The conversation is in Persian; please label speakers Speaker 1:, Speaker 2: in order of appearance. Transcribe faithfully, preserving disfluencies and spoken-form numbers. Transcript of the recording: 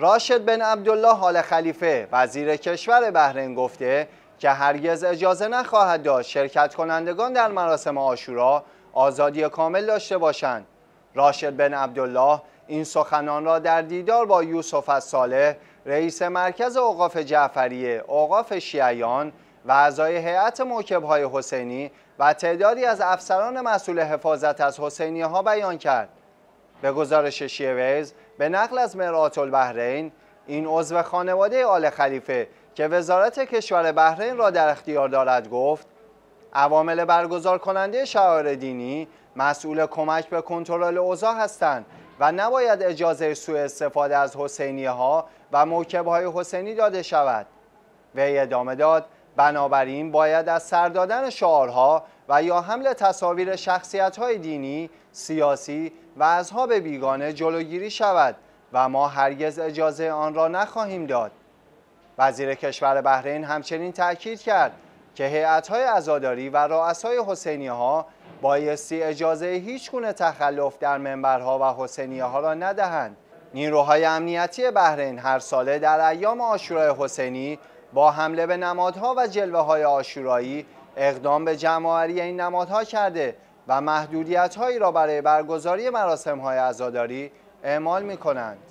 Speaker 1: راشد بن عبدالله آل خلیفه وزیر کشور بحرین گفته که هرگز اجازه نخواهد داد شرکت کنندگان در مراسم عاشورا آزادی کامل داشته باشند. راشد بن عبدالله این سخنان را در دیدار با یوسف الصالح رئیس مرکز اوقاف جعفریه، اوقاف شیعیان و اعضای هیئت موکب‌های حسینی و تعدادی از افسران مسئول حفاظت از حسینیه ها بیان کرد. به گزارش شیعه ویز به نقل از مرآة البحرین، این عضو خانواده آل خلیفه که وزارت کشور بحرین را در اختیار دارد گفت عوامل برگزار کننده شعائر دینی مسئول کمک به کنترل اوضاع هستند و نباید اجازه سوء استفاده از حسینیه ها و موکب‌های حسینی داده شود. وی ادامه داد بنابراین باید از سر دادن شعارها و یا حمل تصاویر شخصیت‌های دینی، سیاسی و اصحاب بیگانه جلوگیری شود و ما هرگز اجازه آن را نخواهیم داد. وزیر کشور بحرین همچنین تأکید کرد که هیئت‌های عزاداری و رؤسای حسینیه ها بایستی اجازه هیچ گونه تخلف در منبرها و حسینیه ها را ندهند. نیروهای امنیتی بحرین هر ساله در ایام عاشورای حسینی با حمله به نمادها و جلوه‌های عاشورایی اقدام به جمع‌آوری این نمادها کرده و محدودیت‌هایی را برای برگزاری مراسم‌های عزاداری اعمال می‌کنند.